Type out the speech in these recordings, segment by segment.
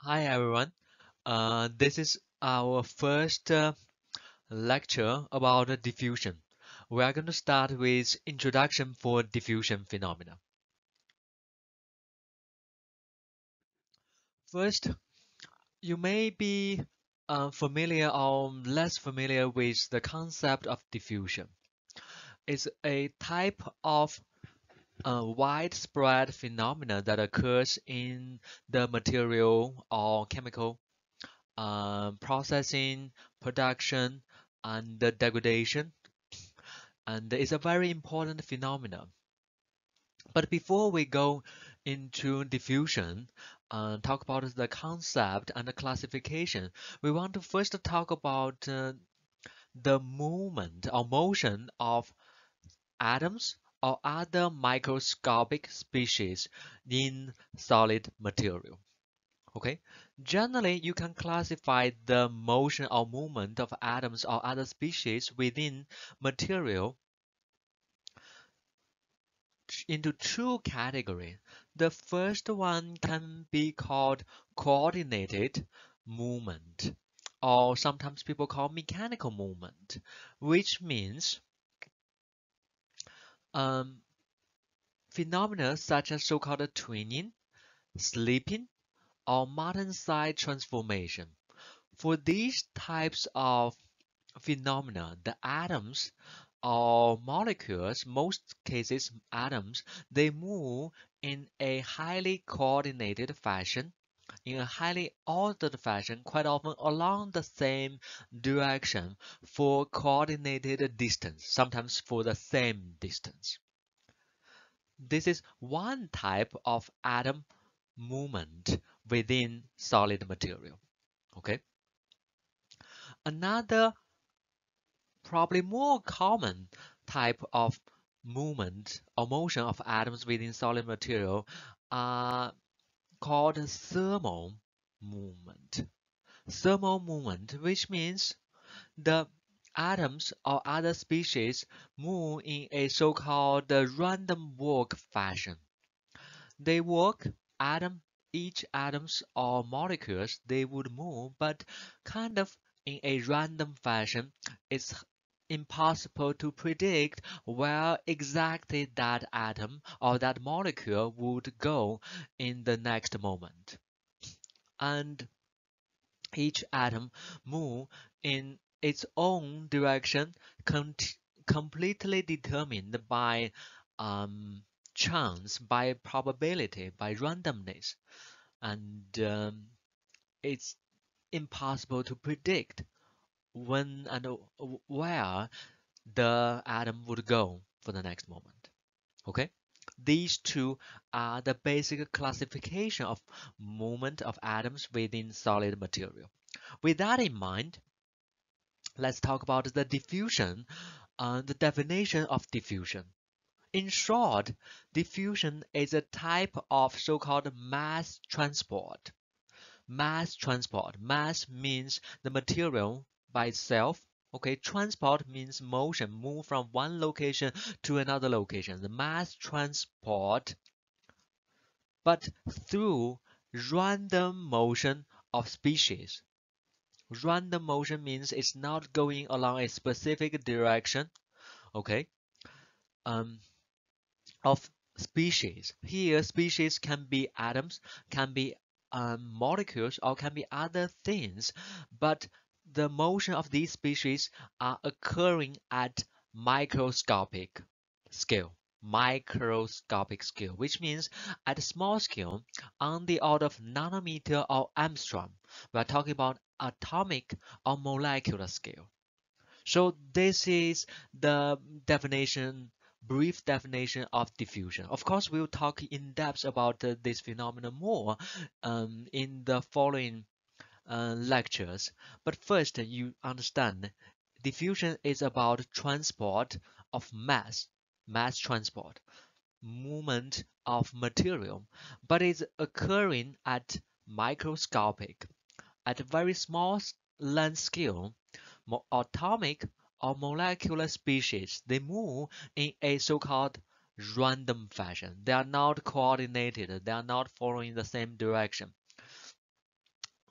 Hi everyone. This is our first lecture about diffusion. We are going to start with introduction for diffusion phenomena. First, you may be familiar or less familiar with the concept of diffusion. It's a type of widespread phenomena that occurs in the material or chemical processing, production, and the degradation, and it's a very important phenomenon. But before we go into diffusion, talk about the concept and the classification, we want to first talk about the movement or motion of atoms or other microscopic species in solid material. Okay, generally you can classify the motion or movement of atoms or other species within material into two categories. The first one can be called coordinated movement, or sometimes people call mechanical movement, which means um, phenomena such as so-called twinning, slipping, or Martensite transformation. For these types of phenomena, the atoms or molecules, most cases atoms, they move in a highly coordinated fashion, in a highly ordered fashion, quite often along the same direction for coordinated distance, sometimes for the same distance. This is one type of atom movement within solid material. Okay. Another probably more common type of movement or motion of atoms within solid material are called thermal movement. Thermal movement, which means the atoms or other species move in a so-called random walk fashion. They walk atom each atoms or molecules they would move, but kind of in a random fashion. It's impossible to predict where exactly that atom or that molecule would go in the next moment. And each atom move in its own direction, completely determined by um, chance, by probability, by randomness, and it's impossible to predict when and where the atom would go for the next moment. Okay? These two are the basic classification of movement of atoms within solid material. With that in mind, let's talk about the diffusion, the definition of diffusion. In short, diffusion is a type of so-called mass transport. Mass transport. Mass means the material by itself. Okay, transport means motion, move from one location to another location. The mass transport, but through random motion of species. Random motion means it's not going along a specific direction, okay, um, of species. Here, species can be atoms, can be molecules, or can be other things, but the motion of these species are occurring at microscopic scale. Microscopic scale, which means at a small scale, on the order of nanometer or angstrom. We are talking about atomic or molecular scale. So this is the definition, brief definition of diffusion. Of course, we'll talk in depth about this phenomenon more in the following lectures. But first, you understand diffusion is about transport of mass transport, movement of material, but it's occurring at microscopic, at a very small length scale. Atomic or molecular species, they move in a so-called random fashion. They are not coordinated. They are not following the same direction.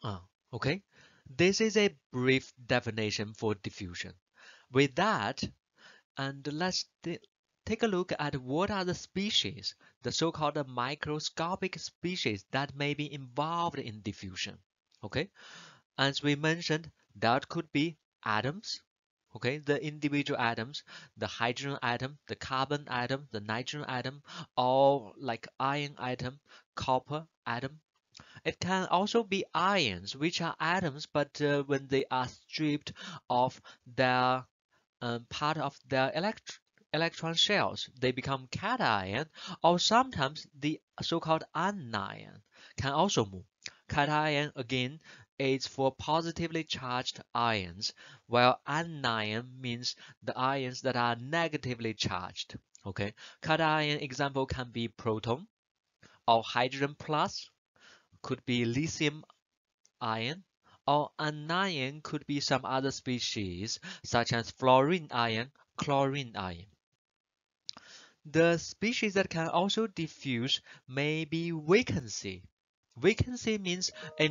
Okay, this is a brief definition for diffusion. With that, and let's take a look at what are the species, the so-called microscopic species that may be involved in diffusion. Okay, as we mentioned, that could be atoms. Okay, the individual atoms, the hydrogen atom, the carbon atom, the nitrogen atom, or like iron atom, copper atom. It can also be ions, which are atoms, but when they are stripped of their part of their electron shells, they become cation, or sometimes the so-called anion can also move. Cation again is for positively charged ions, while anion means the ions that are negatively charged. Okay, cation example can be proton or hydrogen plus, could be lithium ion, or anion could be some other species such as fluorine ion, chlorine ion. The species that can also diffuse may be vacancy. Vacancy means a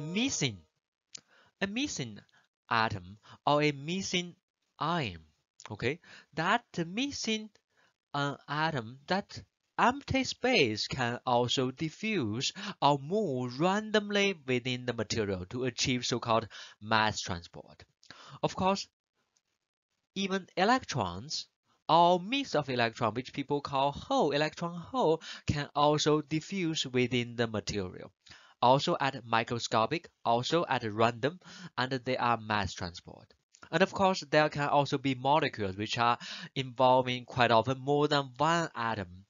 missing atom or a missing ion. Okay, that missing atom, that empty space can also diffuse or move randomly within the material to achieve so-called mass transport. Of course, even electrons or mix of electrons, which people call hole, electron hole, can also diffuse within the material. Also at microscopic, also at random, and they are mass transport. And of course, there can also be molecules which are involving quite often more than one atom.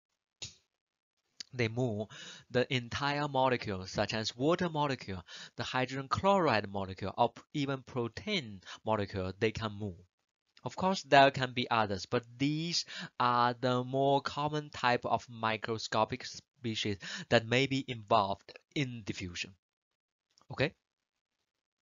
They move the entire molecule, such as water molecule, the hydrogen chloride molecule, or even protein molecule, they can move. Of course, there can be others, but these are the more common type of microscopic species that may be involved in diffusion. Okay?